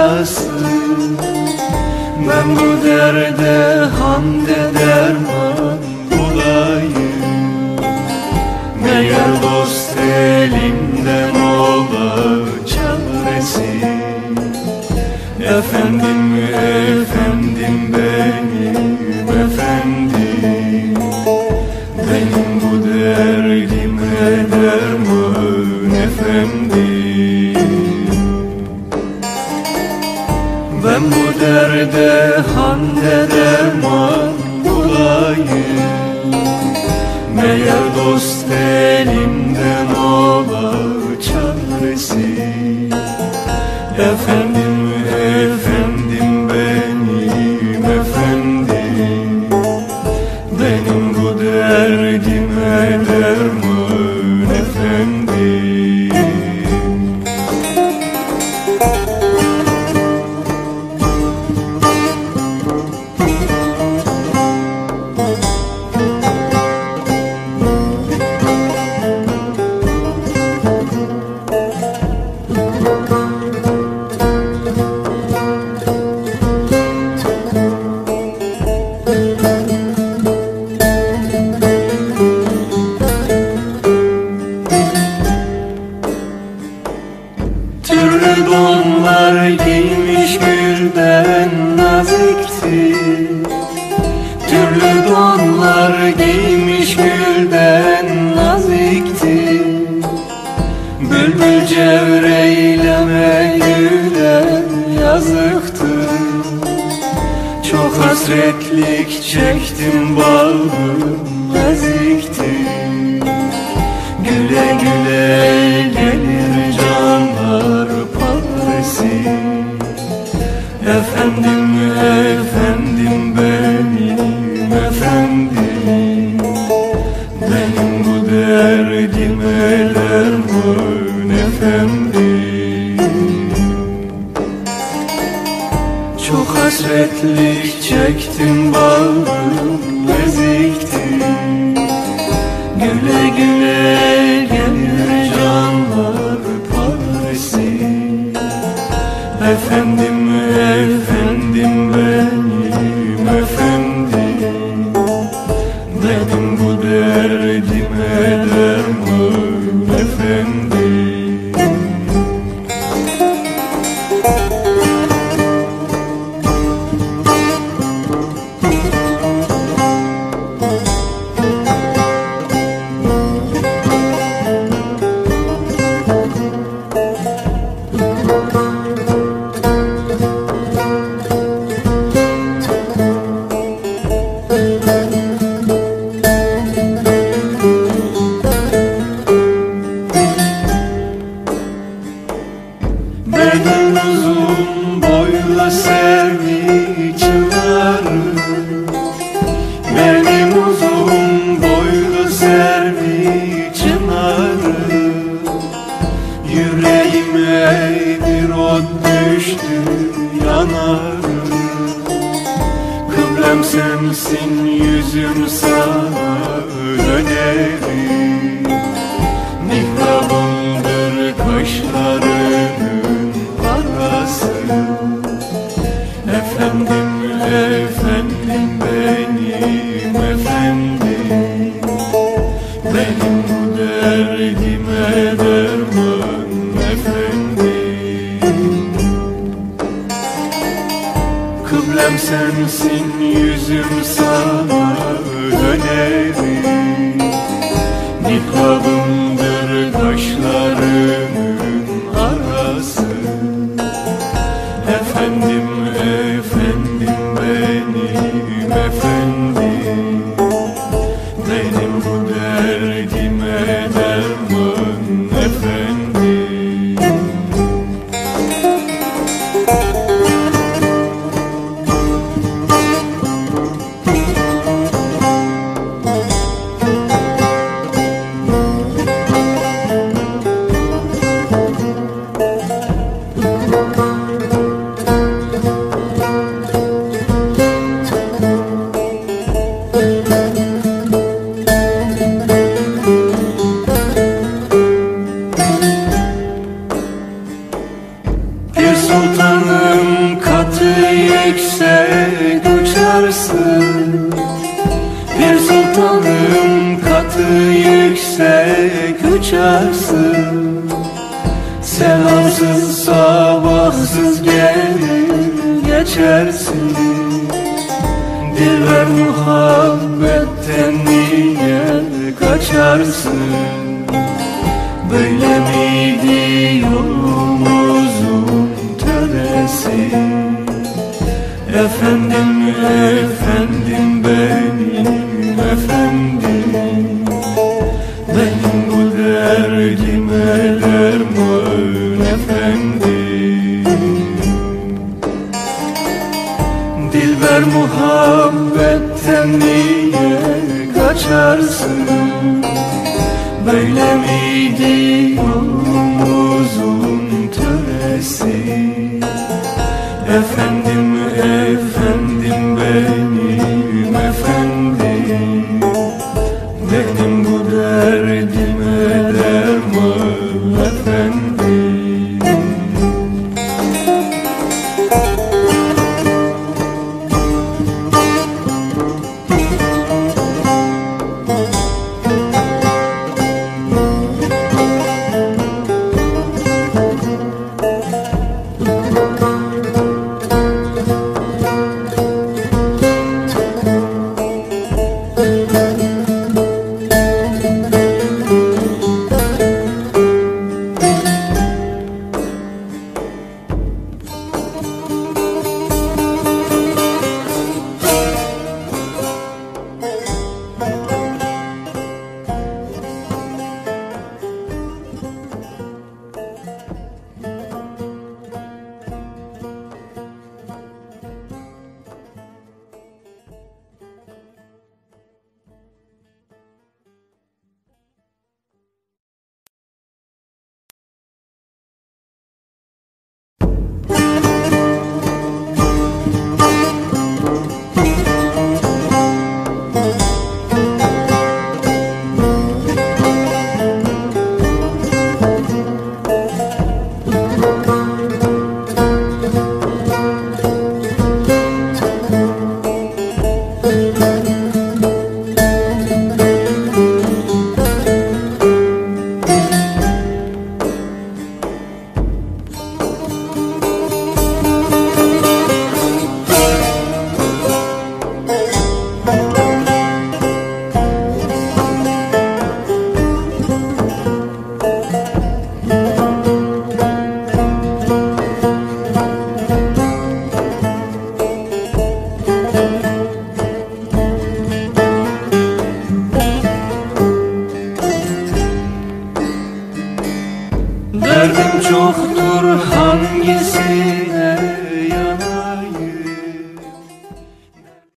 parası. Ben bu derde Hande derman bulayım. Meğer dost elimden ola çaresi. Efendim, efendim benim efendim. Benim bu derdime derman efendim. Ben bu derde Hande derman bulayım. Meğer dost elimden ola çaresi. Efendim, efendim benim efendim. Benim bu derdime derman efendim. Türlü donlar giymiş gülden nazikti. Türlü donlar giymiş gülden nazikti. Bülbül cevreyleme gülen yazıktı. Çok hasretlik çektim bağrım ezikti. Güle güle gelir canlar paresi. Efendim, efendim benim efendim. Benim bu derdime derman efendim. Çok hasretlik çektim bağrım ezikti. Güle güle gelir canlar paresi. Efendim, efendim benim efendim. Benim bu derdime derman efendim. Benim uzun boylu sevgi çınarı. Benim uzun boylu sevgi çınarı. Yüreğime bir ot düştü yanarı. Kıblem sensin yüzüm sana dönerim. Mihrabımdır kaşlarının arası. Efendim, efendim benim efendim. Benim bu derdime derman efendim. Kıblem sensin yüzüm sana dönerim. Niklabımdır kaşlarının arası. Efendim, efendim benim efendim. Benim bu derdime derman efendim. Sultanım yüksek uçarsın. Bir sultanım katı yüksek uçarsın. Selamsız sabahsız gelir geçersin. Dilber muhabbetten niye kaçarsın? Böyle miydi yolumuzun töresi? Efendim, efendim benim efendim. Benim bu derdime derman efendim. Dilber muhabbetten niye kaçarsın? Böyle miydi yolumuzun töresi? Efendim, efendim benim efendim. Benim bu derdime derman efendim. Derdim çoktur hangisine